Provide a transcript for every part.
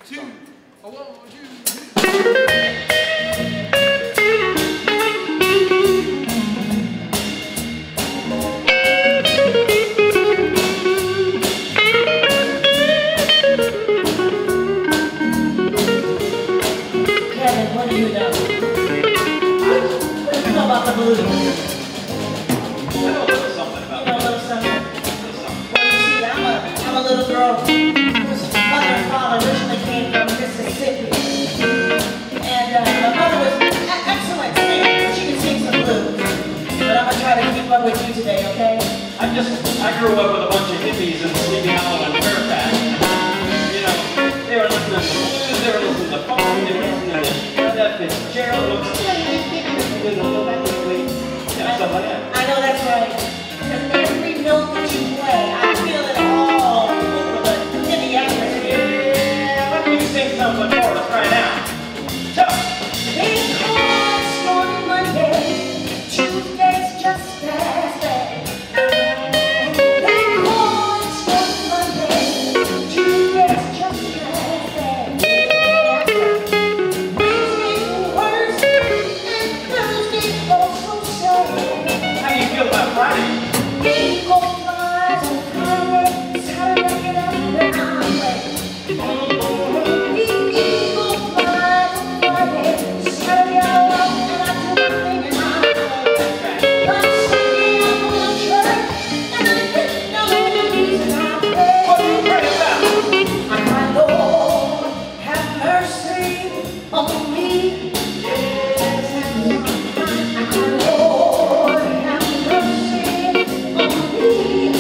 two. A 1, 2. Kevin, what do you know? What do you know about the blues? I know a little something about You know a little something? Well, you see, I'm a little girl whose mother and father originally came from Mississippi. And my mother was an excellent singer. She could sing some blues. But I'm going to try to keep up with you today, okay? I grew up with a bunch of hippies in Sleepy Hollow and Fairfax. You know, they were listening to blues, they were listening to funk, they were listening to that Fitzgerald. Yeah, stuff like that. I know that's right. Because every note that you play, I feel it all over in the atmosphere. Yeah, why don't you sing something for us right now? They call it Stormy Monday, Tuesday's just as bad. They call it Stormy Monday, Tuesday's just as bad. Wednesday's worse, and Thursday's also sad. How do you feel about Friday? Eagle flies on Friday, Saturday up and I'm ready. Eagle flies on Friday, Saturday up and I do my thing and I'm ready. But Sunday I'm going to church and I get no reason I pray. What do you pray about? My Lord, have mercy on me. My Lord, have mercy on me.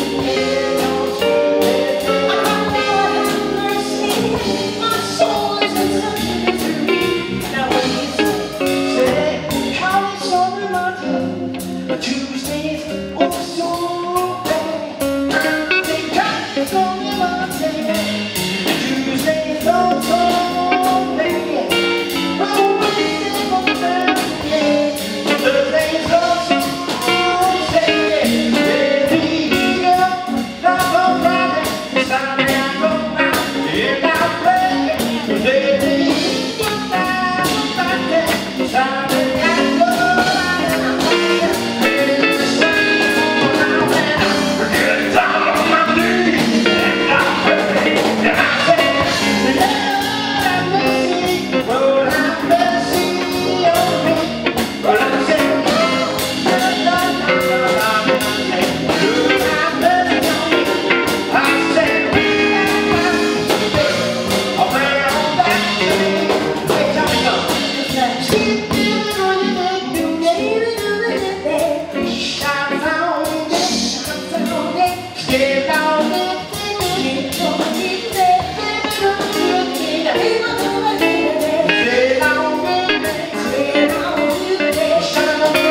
My Lord, have mercy. My soul is in such misery. Now what do you say? Say, how it's on the mountain, Tuesdays, oh so bad. Say, how it's on the mountain, Tuesdays, oh so bad. Oh, Wednesday, oh Thursday, Thursdays, oh so sad. Ready up, not on Friday, Saturday I go out, and I pray. Ready up, not on Friday, Saturday I go out, and I pray. And the sun will out, and I get down on my knees, and I pray, and I say, Lord have mercy, Lord have mercy on me. But I say, Lord have mercy on me. I say, I'll bring it all back to me. Hey, tell me something. See, when you do it, shine on it, get on it, get on it, get on it, shine on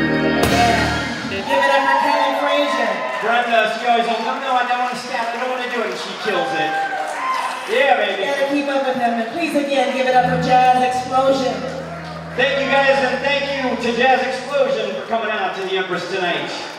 Brenda, she always goes, no, I don't want to stand, I don't want to do too, and she kills it. Yeah, baby. Gotta keep up with them. And please again, give it up for Jazz Explosion. Thank you guys, and thank you to Jazz Explosion for coming out to the Empress tonight.